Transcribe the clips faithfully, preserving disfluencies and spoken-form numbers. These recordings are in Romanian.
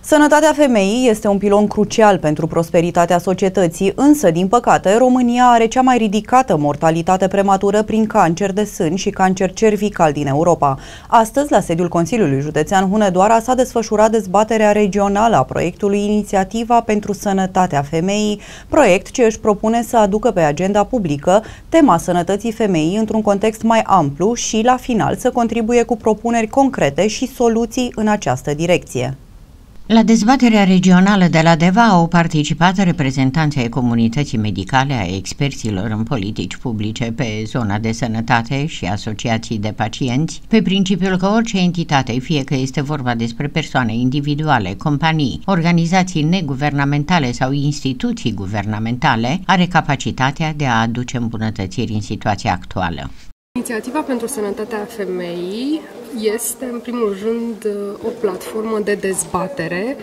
Sănătatea femeii este un pilon crucial pentru prosperitatea societății, însă, din păcate, România are cea mai ridicată mortalitate prematură prin cancer de sân și cancer cervical din Europa. Astăzi, la sediul Consiliului Județean Hunedoara, s-a desfășurat dezbaterea regională a proiectului Inițiativa pentru Sănătatea Femeii, proiect ce își propune să aducă pe agenda publică tema sănătății femeii într-un context mai amplu și, la final, să contribuie cu propuneri concrete și soluții în această direcție. La dezbaterea regională de la Deva au participat reprezentanții ai comunității medicale, a experților în politici publice pe zona de sănătate și asociații de pacienți, pe principiul că orice entitate, fie că este vorba despre persoane individuale, companii, organizații neguvernamentale sau instituții guvernamentale, are capacitatea de a aduce îmbunătățiri în situația actuală. Inițiativa pentru Sănătatea Femeii este, în primul rând, o platformă de dezbatere.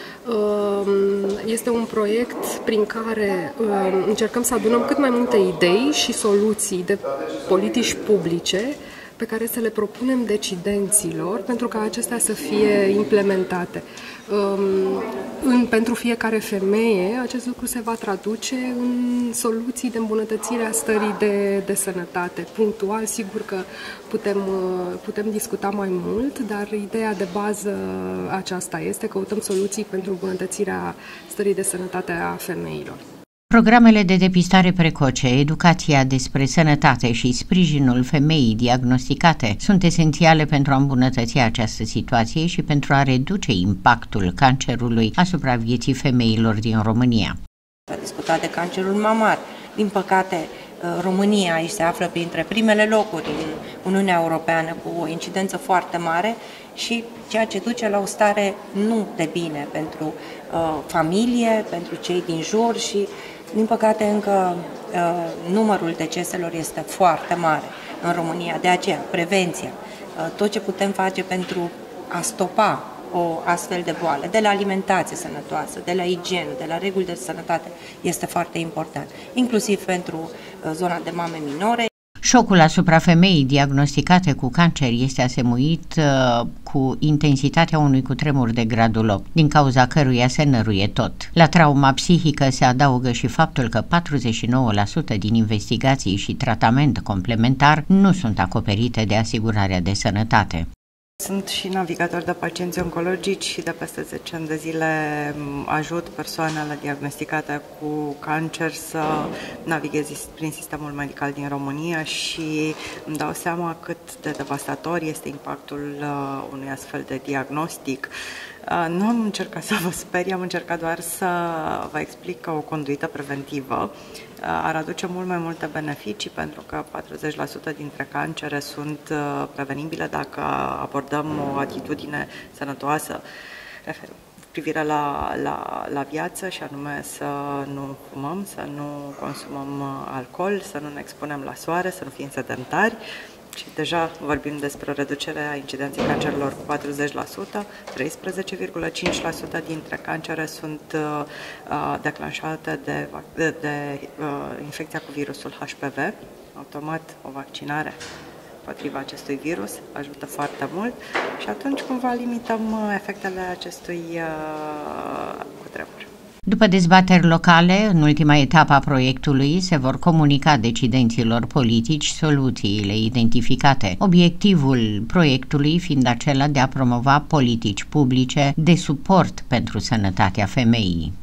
Este un proiect prin care încercăm să adunăm cât mai multe idei și soluții de politici publice pe care să le propunem decidenților pentru ca acestea să fie implementate. În, pentru fiecare femeie, acest lucru se va traduce în soluții de îmbunătățire a stării de, de sănătate. Punctual, sigur că putem, putem discuta mai mult, dar ideea de bază aceasta este, căutăm soluții pentru îmbunătățirea stării de sănătate a femeilor. Programele de depistare precoce, educația despre sănătate și sprijinul femeii diagnosticate sunt esențiale pentru a îmbunătăți această situație și pentru a reduce impactul cancerului asupra vieții femeilor din România. S-a discutat de cancerul mamar. Din păcate, România aici se află printre primele locuri în Uniunea Europeană cu o incidență foarte mare și ceea ce duce la o stare nu de bine pentru uh, familie, pentru cei din jur și, din păcate, încă uh, numărul deceselor este foarte mare în România. De aceea, prevenția, uh, tot ce putem face pentru a stopa o astfel de boală, de la alimentație sănătoasă, de la igienă, de la reguli de sănătate, este foarte important, inclusiv pentru uh, zona de mame minore. Șocul asupra femeii diagnosticate cu cancer este asemuit uh, cu intensitatea unui cutremur de gradul opt, din cauza căruia se năruie tot. La trauma psihică se adaugă și faptul că patruzeci și nouă la sută din investigații și tratament complementar nu sunt acoperite de asigurarea de sănătate. Sunt și navigator de pacienți oncologici și de peste zece ani de zile ajut persoanele diagnosticate cu cancer să navigheze prin sistemul medical din România și îmi dau seama cât de devastator este impactul unui astfel de diagnostic. Nu am încercat să vă sperii, am încercat doar să vă explic că o conduită preventivă ar aduce mult mai multe beneficii, pentru că patruzeci la sută dintre cancere sunt prevenibile dacă abordăm o atitudine sănătoasă privire la, la, la viață, și anume să nu fumăm, să nu consumăm alcool, să nu ne expunem la soare, să nu fim sedentari. Și deja vorbim despre reducerea incidenței cancerelor cu patruzeci la sută, treisprezece virgulă cinci la sută dintre cancere sunt uh, declanșate de, de, de uh, infecția cu virusul H P V. Automat, o vaccinare împotriva acestui virus ajută foarte mult și atunci cumva limităm efectele acestui uh, cutremur. După dezbateri locale, în ultima etapă a proiectului se vor comunica decidenților politici soluțiile identificate, obiectivul proiectului fiind acela de a promova politici publice de suport pentru sănătatea femeii.